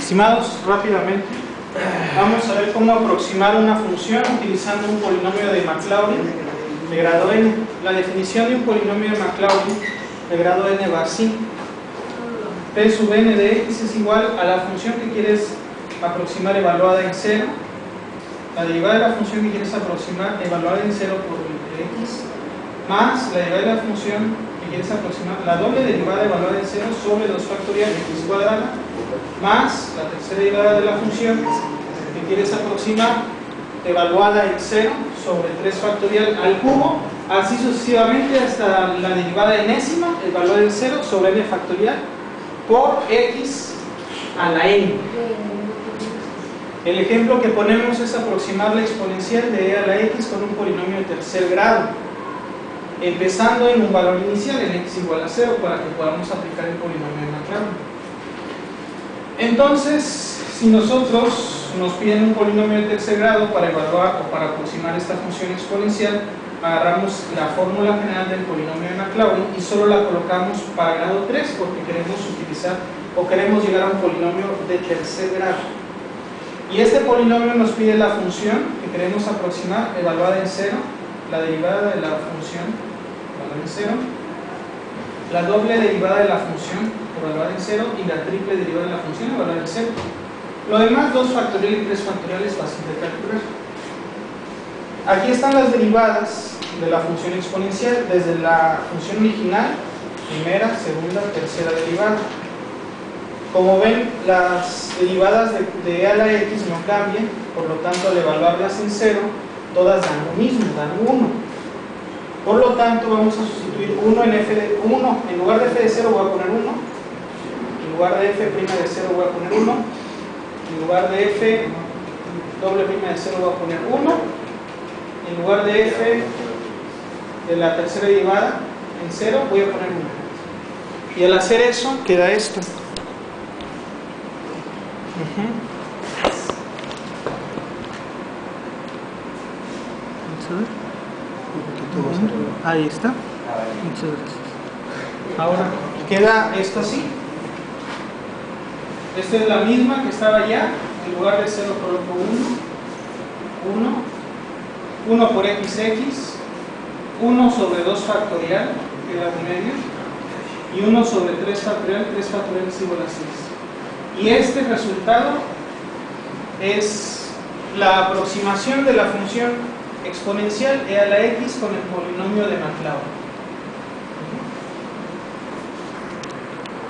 Estimados, rápidamente vamos a ver cómo aproximar una función utilizando un polinomio de Maclaurin de grado n. La definición de un polinomio de Maclaurin de grado n va así: P sub n de x es igual a la función que quieres aproximar evaluada en 0, la derivada de la función que quieres aproximar evaluada en 0 por x, más la derivada de la función que quieres aproximar, la doble derivada evaluada en 0 sobre 2 factorial x cuadrada, más la tercera derivada de la función que quieres aproximar evaluada en 0 sobre 3 factorial al cubo, así sucesivamente hasta la derivada enésima evaluada en 0 sobre n factorial por x a la n. El ejemplo que ponemos es aproximar la exponencial de e a la x con un polinomio de tercer grado, empezando en un valor inicial, en x igual a 0, para que podamos aplicar el polinomio de Maclaurin. Entonces, si nosotros nos piden un polinomio de tercer grado para evaluar o para aproximar esta función exponencial, agarramos la fórmula general del polinomio de Maclaurin y solo la colocamos para grado 3 porque queremos utilizar o queremos llegar a un polinomio de tercer grado. Y este polinomio nos pide la función que queremos aproximar evaluada en 0, la derivada de la función evaluada en 0, la doble derivada de la función evaluada en 0 y la triple derivada de la función evaluada en 0. Lo demás, 2 factorial y 3 factorial, es fácil de calcular. Aquí están las derivadas de la función exponencial desde la función original, primera, segunda, tercera derivada. Como ven, las derivadas de e a la x no cambian, por lo tanto al evaluarlas en 0, todas dan lo mismo, dan 1. Por lo tanto vamos a sustituir 1 en f de 1, en lugar de f de 0 voy a poner 1, en lugar de f' de 0 voy a poner 1, en lugar de f doble prima de 0 voy a poner 1, en lugar de f de la tercera derivada en 0 voy a poner 1. Y al hacer eso queda esto. Ahí está. Muchas gracias. Ahora queda esto así. Esta es la misma que estaba allá. En lugar de 0 coloco 1 por xx, 1 sobre 2 factorial, queda en medio, y 1 sobre 3 factorial es igual a 6. Y este resultado es la aproximación de la función exponencial e a la x con el polinomio de Maclaurin.